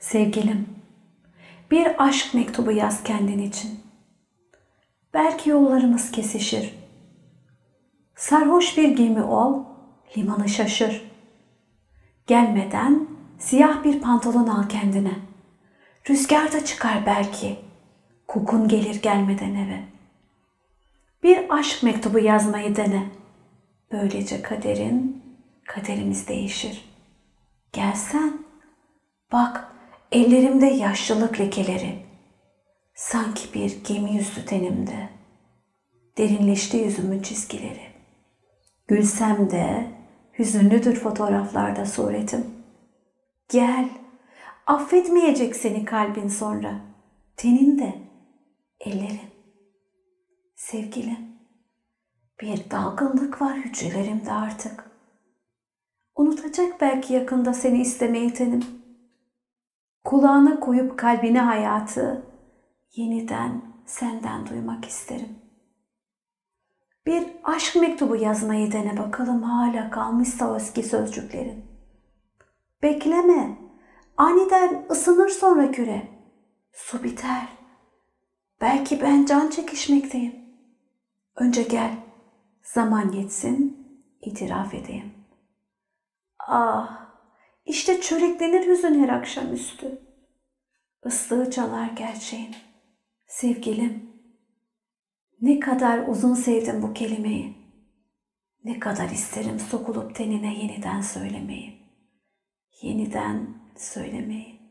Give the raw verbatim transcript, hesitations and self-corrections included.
Sevgilim, bir aşk mektubu yaz kendin için. Belki yollarımız kesişir. Sarhoş bir gemi ol, limanı şaşır. Gelmeden siyah bir pantolon al kendine. Rüzgar da çıkar belki, kokun gelir gelmeden eve. Bir aşk mektubu yazmayı dene. Böylece kaderin, kaderimiz değişir. Gelsen, bak ellerimde yaşlılık lekeleri. Sanki bir gemi yüzü tenimde. Derinleşti yüzümün çizgileri. Gülsem de hüzünlüdür fotoğraflarda suretim. Gel, affetmeyecek seni kalbin sonra. Tenin de, ellerin. Sevgilim, bir dalgınlık var hücrelerimde artık. Unutacak belki yakında seni istemeyi tenim. Kulağına koyup kalbine hayatı yeniden senden duymak isterim. Bir aşk mektubu yazmayı dene bakalım hala kalmışsa o eski sözcüklerin. Bekleme, aniden ısınır sonra küre. Su biter. Belki ben can çekişmekteyim. Önce gel, zaman geçsin, itiraf edeyim. Ah, işte çöreklenir hüzün her akşamüstü. Islığı çalar gerçeğin. Sevgilim, ne kadar uzun sevdim bu kelimeyi. Ne kadar isterim sokulup tenine yeniden söylemeyi. Yeniden söylemeyi.